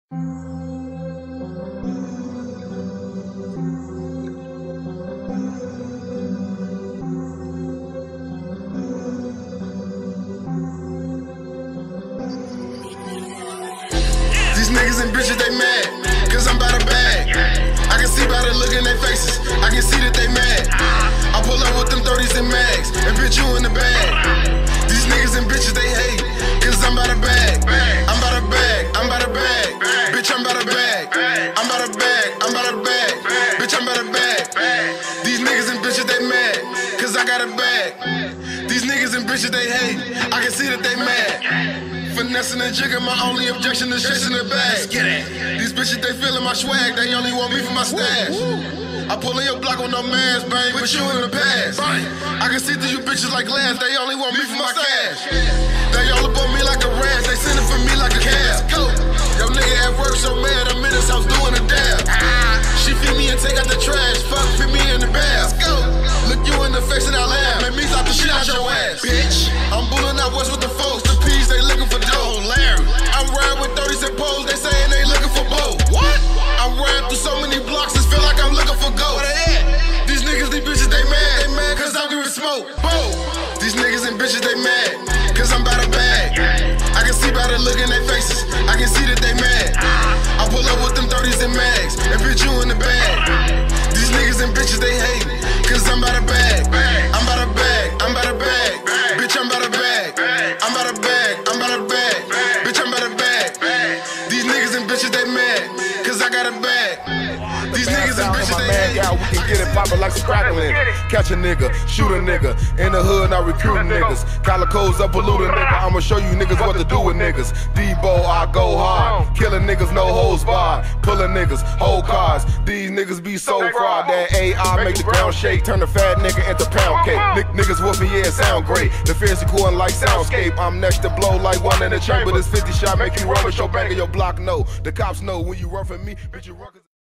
These niggas and bitches, they mad, cause I'm by the bag. I can see by the look in their faces, I can see that they mad. I pull up with them 30s and mags, and bitch you in the bag. These niggas and bitches, they hate, cause I'm by the bag. I'm by the bag, I'm by the bag. Bitch, I'm by the bag. I'm by the bag, I'm by the bag. Bitch, I'm by the bag. These niggas and bitches, they mad, cause I got a bag. These niggas and bitches, they hate, I can see that they mad. Finessing and jigging, my only objection is chasing the bag. These bitches, they feeling my swag, they only want me for my stash. I pull in your block with no mask, bang, but you in the past. I can see through you bitches like glass, they only want me for my cash. They all up on me like a rash, they sending for me like a cab. Yo nigga at work so mad, I'm in his house doing a dab. She feed me and take out the trash, fuck, fit me in the bath. Look you in the face and I laugh, make me slap the shit out your ass. Bitch, I'm bulling out west with the folks, the P's, they looking for dough. Larry, I'm riding with 30s and poles, they saying they looking for both. What? I'm riding through so many blocks, it feel like I'm looking for gold. Where they at? These niggas, these bitches, they mad cause I'm giving smoke. Boom. These niggas and bitches, they mad, cause I'm by the bag. I can see by the look in their faces, I can see that they mad. I pull up with them 30s and mags, and bitch you in the bag. These niggas and bitches, they hate, cause I'm by the bag. I'm by the bag, I'm by the bag. Bitch, I'm by the bag. I'm by the bag, I'm by the bag. Bitch, I'm by the bag. These niggas and bitches, they mad, cause I got a bag. These niggas and bitches, they hate. We can get it poppin' like some crackling. Catch a nigga, shoot a nigga. In the hood, I recruiting niggas. Calicoes up, pollute a nigga. I'ma show you niggas what to do with niggas. Debo, I go hard. Killing niggas, no holds barred. Pulling niggas, whole cars. These niggas be so fried. That AI make the ground shake. Turn the fat nigga into pound cake. Niggas whoop me, yeah, it sound great. The fears are going like soundscape. I'm next to blow like one in the chamber. This 50 shot make you run with your bang of your block. No, the cops know when you run for me, bitch, you run.